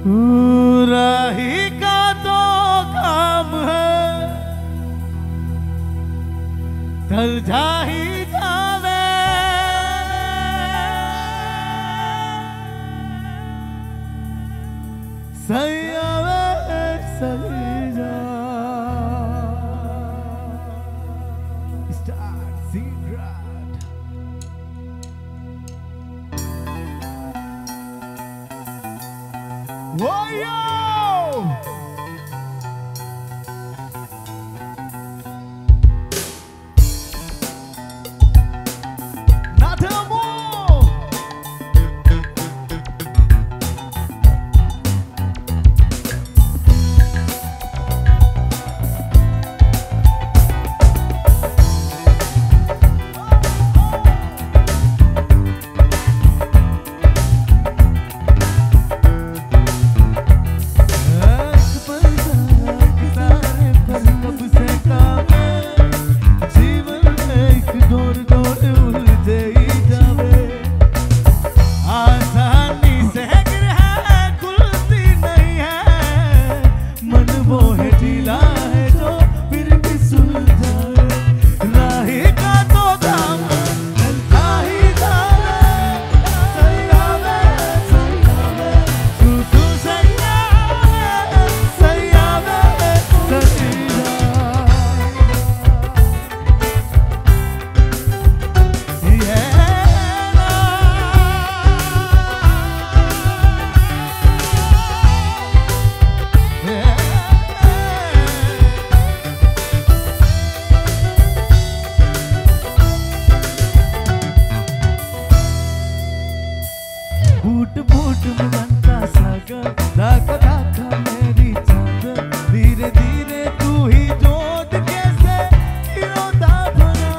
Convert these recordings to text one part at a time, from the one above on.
राही का तो काम है ढल जा ही जावे, सही आवे सही जा। Start secret. Whoa, yo! बूट बूट मिलन का सागर, दाका दाका मेरी चादर, धीरे धीरे तू ही जोड़ कैसे खिलौता बना।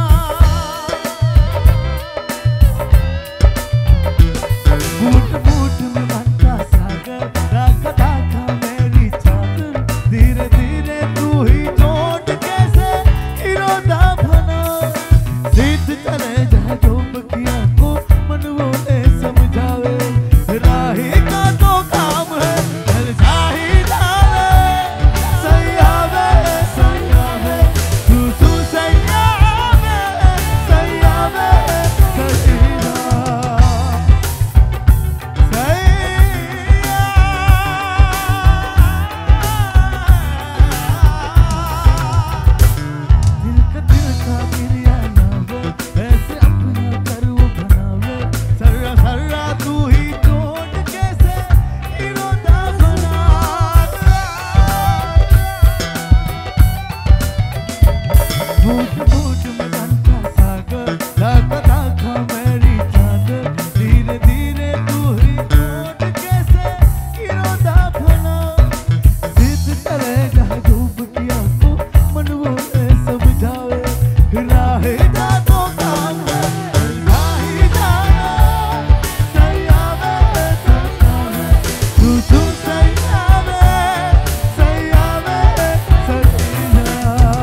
बूट बूट मिलन का सागर, दाका दाका मेरी चादर, धीरे धीरे तू ही जोड़ कैसे खिलौता बना। सीध चले जा जो बकिया को मन वो समझावे, राही का तो काम है ढल जा ही जावे, सही आवे तू सही आवे, सही आवे सही जा, दिल का गिरिया नावे, ऐसे अपना कर वो बनावे, सर्रा सर्रा तू ही जोड़ कैसे इरोदा बना। बूट बूट मिलन का सागर, दाका दाका मेरी चादर, धीरे धीरे तू ही जोड़ कैसे इरोदा बना। जिद चले जा डूबटिया को मन वो समझावे, राही का तो काम है राही जाना, सही आवे तू सही आवे सही जा।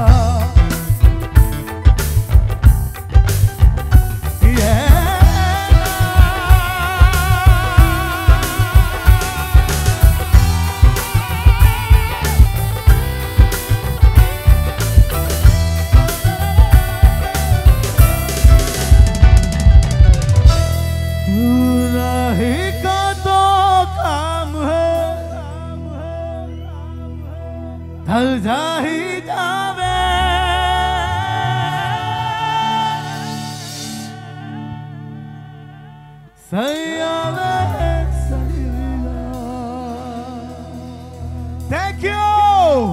राही का तो काम है ढल जा ही जावे, सही आवे